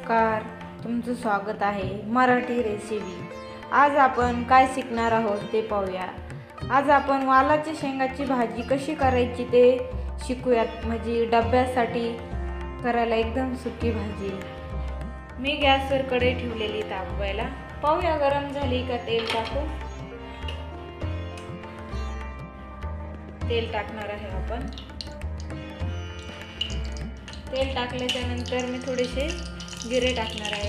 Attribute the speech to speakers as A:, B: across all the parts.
A: नमस्कार, तुमचं स्वागत आहे मराठी रेसिपी। आज आपण काय शिकणार आहोत ते पाहूया। आज आपण वालाच्या शेंगाची भाजी कशी करायची ते शिकूयात। म्हणजे डब्यासाठी करायला एकदम सुकी भाजी। मी गॅसवर कढई ठेवलेली तापवायला। पाहूया गरम झाली का तेल टाकू। तेल टाकणार आहे आपण। तेल टाकल्याच्या नंतर मी थोडेसे जिरे टाकणार आहे।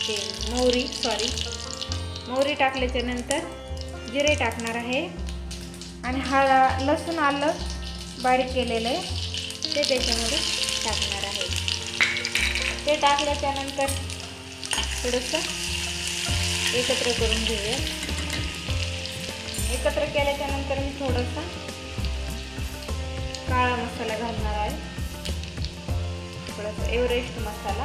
A: मोहरी टाकल्याच्या नंतर जिरे टाकणार आहे आणि लसूण आलं बारीक केलेलं आहे ते त्याच्यामध्ये टाकणार आहे। ते टाकल्याच्या नंतर थोडंसं एकत्र करून घेऊया। एकत्र केल्याच्या नंतर मी थोडासा काळा मसाला घालणार आहे, थोडासा एव्हरेस्ट मसाला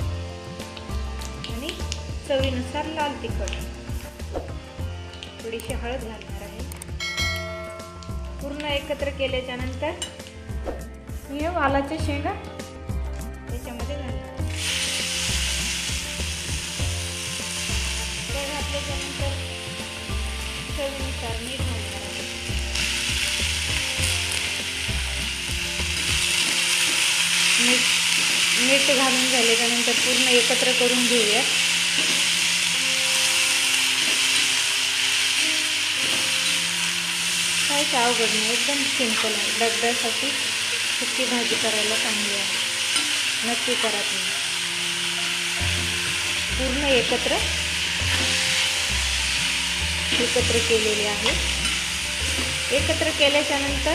A: आणि चवीनुसार लाल तिखट, थोडीशी हळद घालणार आहे। पूर्ण एकत्र केल्याच्या नंतर मी वालाच्या शेंगा त्याच्यामध्ये घालणार आहे। ते घातल्याच्या नंतर चवीनुसार मीठ घालणार आहे। मीठ घालून झाल्यानंतर पूर्ण एकत्र करून घेऊया। काहीच अवघड नाही, एकदम सिंपल आहे। डब्यासाठी सुकी भाजी करायला चांगली आहे, नक्की करा तुम्ही। पूर्ण एकत्र केलेली आहे। एकत्र केल्याच्या नंतर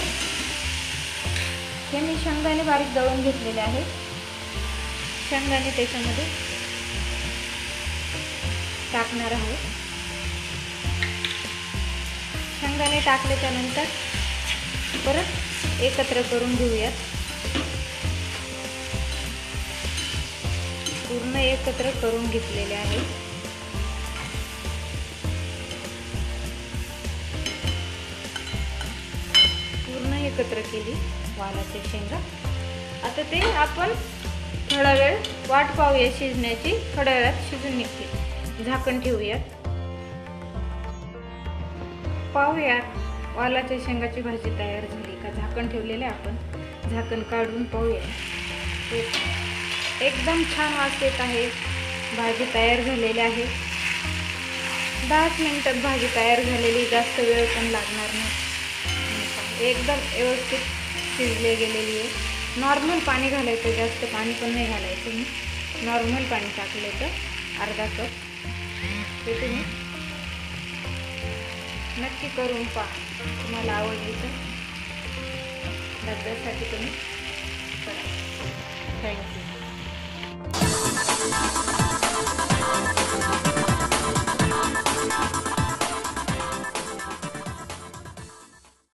A: हे मी शेंगदाणे बारीक दळून घेतलेले आहे। शेंगदाणे त्याच्यामध्ये टाकणार आहे। शेंगदाणे टाकल्याच्या नंतर परत एकत्र करून घेऊयात। पूर्ण एकत्र करून घेतलेले आहे। पूर्ण एकत्र केली वालाची शेंगा। आता ते आपण थोडा वेळ वाट पाहूया शिजण्याची। थोड्या वेळात शिजून निघते, झाकण ठेवूयात। पाहूयात वालाच्या शेंगाची भाजी तयार झाली का। झाकण ठेवलेले आपण, झाकण काढून पाहूया। एकदम छान वास येत आहे। भाजी तयार झालेली आहे। 10 मिनिटात भाजी तयार झालेली, जास्त वेळ पण लागणार नाही। एकदम व्यवस्थित शिजले गेलेली आहे। नॉर्मल पाणी घालायचं, जास्त पाणी पण नाही घालायचं। मी नॉर्मल पाणी टाकलं तर अर्धा कप। ते तुम्ही नक्की करून पहा, तुम्हाला आवडली तर डब्यासाठी तुम्ही करा। थँक्यू।